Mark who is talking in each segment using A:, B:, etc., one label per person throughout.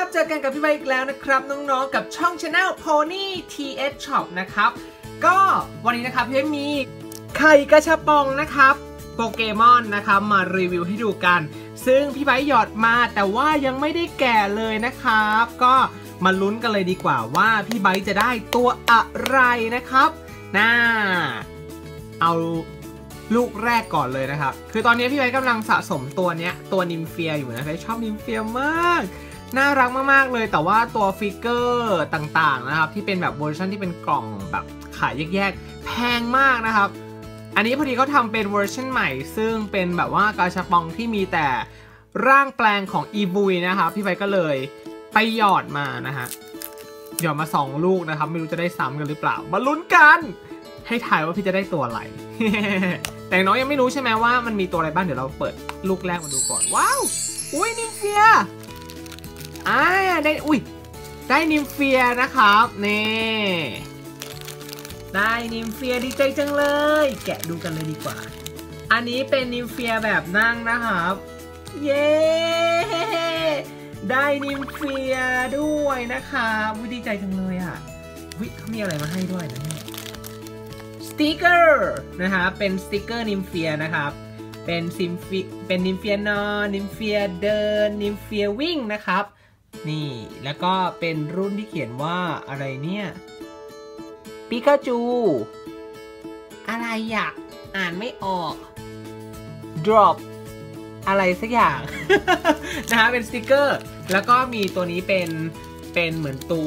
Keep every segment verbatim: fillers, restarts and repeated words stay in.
A: ครับเจอกันกับพี่ใบอีกแล้วนะครับน้องๆกับช่อง Channel Pony ที เอส Shop นะครับก็วันนี้นะครับพี่ใบมีไข่กระชับปองนะครับโปเกมอนนะครับมารีวิวให้ดูกันซึ่งพี่ใบหยอดมาแต่ว่ายังไม่ได้แกะเลยนะครับก็มาลุ้นกันเลยดีกว่าว่าพี่ใบจะได้ตัวอะไรนะครับน่าเอาลูกแรกก่อนเลยนะครับคือตอนนี้พี่ใบกำลังสะสมตัวเนี้ยตัวนิมเฟียอยู่นะพี่ชอบนิมเฟียมากน่ารักมากๆเลยแต่ว่าตัวฟิกเกอร์ต่างๆนะครับที่เป็นแบบเวอร์ชันที่เป็นกล่องแบบขายแยกๆแพงมากนะครับอันนี้พอดีเขาทำเป็นเวอร์ชันใหม่ซึ่งเป็นแบบว่ากาชาปองที่มีแต่ร่างแปลงของอีบุยนะครับพี่ใบก็เลยไปหยอดมานะฮะหยอดมาสองลูกนะครับไม่รู้จะได้ซ้ำกันหรือเปล่ามาลุ้นกันให้ถ่ายว่าพี่จะได้ตัวอะไร แต่น้องยังไม่รู้ใช่ไหมว่ามันมีตัวอะไรบ้างเดี๋ยวเราเปิดลูกแรกมาดูก่อนว้าวอุ้ยนิมเฟียอ่าได้อุ้ยได้นิมเฟียนะครับนี่ได้นิมเฟียดีใจจังเลยแกะดูกันเลยดีกว่าอันนี้เป็นนิมเฟียแบบนั่งนะครับเย้ได้นิมเฟียด้วยนะครับดีใจจังเลยอ่ะวิเขามีอะไรมาให้ด้วยนะเนี่ยสติกเกอร์นะครับเป็นสติกเกอร์นิมเฟียนะครับเป็นซิมฟิเป็นนิมเฟียนอนนิมเฟียเดินนิมเฟียวิ่งนะครับนี่แล้วก็เป็นรุ่นที่เขียนว่าอะไรเนี่ยปิกาจูอะไรอ่ะอ่านไม่ออก drop อะไรสักอย่าง นะฮะเป็นสติกเกอร์แล้วก็มีตัวนี้เป็นเป็นเหมือนตัว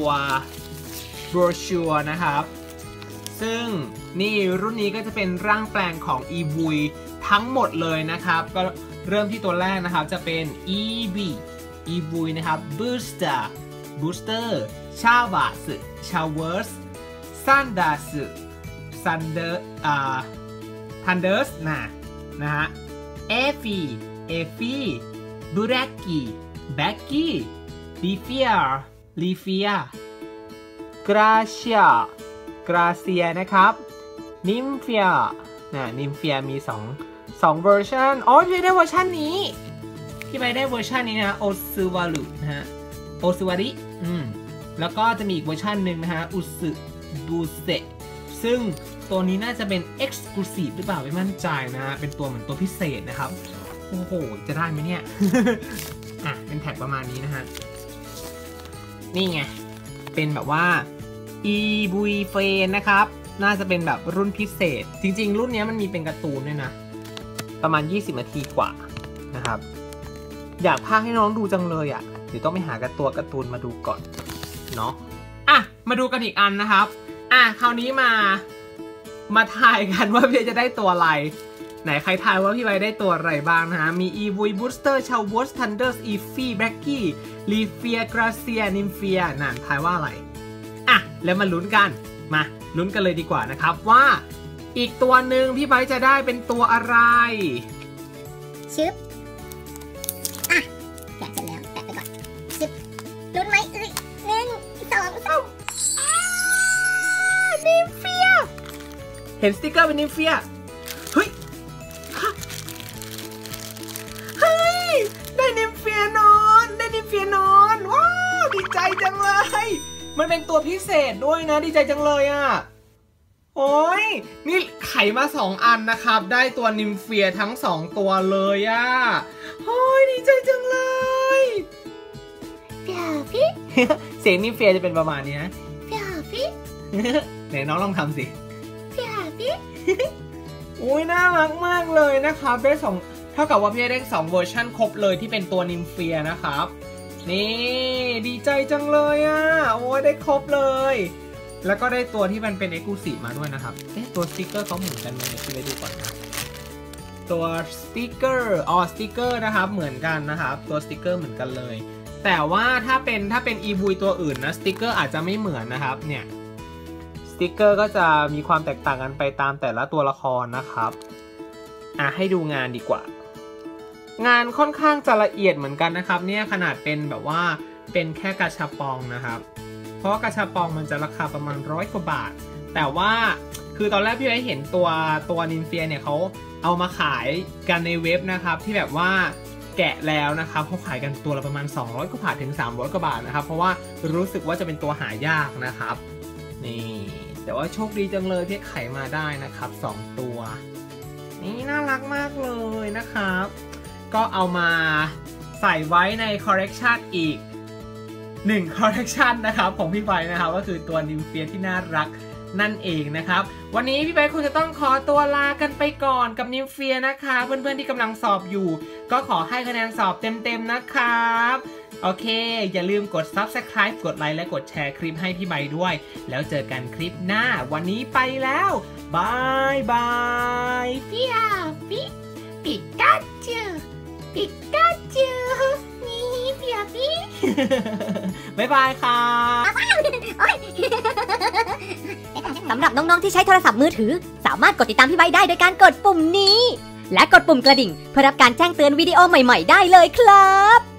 A: brochure นะครับซึ่งนี่รุ่นนี้ก็จะเป็นร่างแปลงของอีบุยทั้งหมดเลยนะครับก็เริ่มที่ตัวแรกนะครับจะเป็น อี บี อีบุยนะครับ Booster Booster ชาบาสึชาเวิร์สซันดาสึซันเดอร์อ่าทันเดอร์สนะนะฮะเอฟีเอฟีบูเรกกี้แบ็กกี้ลีเฟียลีเฟียกราเชียกราเซียนะครับนิมเฟียนะนิมเฟียมีสองสองเวอร์ชันอ๋อพี่ได้เวอร์ชันนี้พี่ไปได้เวอร์ชันนี้นะโอซึวารุนะฮะโอซึวาริอืมแล้วก็จะมีอีกเวอร์ชันหนึ่งนะฮะอุสึบูเซซึ่งตัวนี้น่าจะเป็น Exclusive หรือเปล่าไม่มั่นใจนะเป็นตัวเหมือนตัวพิเศษนะครับโอ้โหจะได้ไหมเนี่ย อ่ะเป็นแท็กประมาณนี้นะฮะนี่ไงเป็นแบบว่าอีบุยเฟนนะครับน่าจะเป็นแบบรุ่นพิเศษจริงๆรุ่นนี้มันมีเป็นการ์ตูนด้วยนะประมาณยี่สิบนาทีกว่านะครับอยากพากให้น้องดูจังเลยอ่ะเดี๋ยวต้องไปหาการ์ตัวการ์ตูนมาดูก่อนเนาะอ่ะมาดูกันอีกอันนะครับอ่ะคราวนี้มามาทายกันว่าพี่จะได้ตัวอะไรไหนใครทายว่าพี่ไว้ได้ตัวอะไรบ้างนะฮะมีอีบุยบูสเตอร์ชาววอสทันเดอร์สอีฟี่แบล็กกี้ลีเฟียกราเซียนิมเฟียนั่นทายว่าอะไรอ่ะแล้วมาลุ้นกันมาลุ้นกันเลยดีกว่านะครับว่าอีกตัวหนึ่งพี่ไบร์ทจะได้เป็นตัวอะไร
B: ชึบอ่ะแกะเสร็จแล้วแกะไปก่อนชึบลุ้นไหมเอ้ยหนึ่งสองสาม
A: นิมเฟียเห็นสติกเกอร์เป็นนิมเฟียเฮ้ยเฮ้ยได้นิมเฟียนอนได้นิมเฟียนอนว้าวดีใจจังเลยมันเป็นตัวพิเศษด้วยนะดีใจจังเลยอ่ะโอ้ยนี่ไขมาสองอันนะครับได้ตัวนิมเฟียทั้งสองตัวเลยอ่ะโอ้ยดีใจจังเลย
B: พี่หาพี่
A: เสียงนิมเฟียจะเป็นประมาณนี้นะ
B: พี่หาพี่
A: ไหนน้องลองทำสิ
B: พี่หาพี่
A: อุ้ยน่ารักมากเลยนะครับได้สองเท่ากับว่าพี่ได้สองเวอร์ชันครบเลยที่เป็นตัวนิมเฟียนะครับนี่ดีใจจังเลยอ่ะโอ้ยได้ครบเลยแล้วก็ได้ตัวที่มันเป็น Exclusive มาด้วยนะครับเอ๊ะตัวสติกเกอร์เขาเหมือนกันไหมเดี๋ยวพี่ไปดูก่อนนะตัวสติกเกอร์อ๋อสติกเกอร์นะครับเหมือนกันนะครับตัวสติกเกอร์เหมือนกันเลยแต่ว่าถ้าเป็นถ้าเป็นอีบุยตัวอื่นนะสติกเกอร์อาจจะไม่เหมือนนะครับเนี่ยสติกเกอร์ก็จะมีความแตกต่างกันไปตามแต่ละตัวละครนะครับอ่ะให้ดูงานดีกว่างานค่อนข้างจะละเอียดเหมือนกันนะครับเนี่ยขนาดเป็นแบบว่าเป็นแค่กาชาปองนะครับเพราะกาชาปองมันจะราคาประมาณร้อยกว่าบาทแต่ว่าคือตอนแรกพี่ไว้เห็นตัวตัวนิมเฟียเนี่ยเขาเอามาขายกันในเว็บนะครับที่แบบว่าแกะแล้วนะครับเขาขายกันตัวละประมาณสองร้อยกว่าบาทถึงสามร้อยกว่าบาทนะครับเพราะว่ารู้สึกว่าจะเป็นตัวหายากนะครับนี่แต่ว่าโชคดีจังเลยที่ไขมาได้นะครับสองตัวนี่น่ารักมากเลยนะครับก็เอามาใส่ไว้ในคอลเลกชันอีกหนึ่งคอลเลกชันนะครับของพี่ใบนะครับก็คือตัวนิมเฟียที่น่ารักนั่นเองนะครับวันนี้พี่ใบคงจะต้องขอตัวลากันไปก่อนกับนิมเฟียนะคะเพื่อนๆที่กำลังสอบอยู่ก็ขอให้คะแนนสอบเต็มๆนะครับโอเคอย่าลืมกด ซับสไครบ์ กดไลค์และกดแชร์คลิปให้พี่ใบด้วยแล้วเจอกันคลิปหน้าวันนี้ไปแล้วบายบายปิยาปิปิกาจูปิกาจูนี่ปิยาปิบายบายค่ะ
C: สำหรับน้องๆที่ใช้โทรศัพท์มือถือสามารถกดติดตามพี่ใบได้โดยการกดปุ่มนี้และกดปุ่มกระดิ่งเพื่อรับการแจ้งเตือนวิดีโอใหม่ๆได้เลยครับ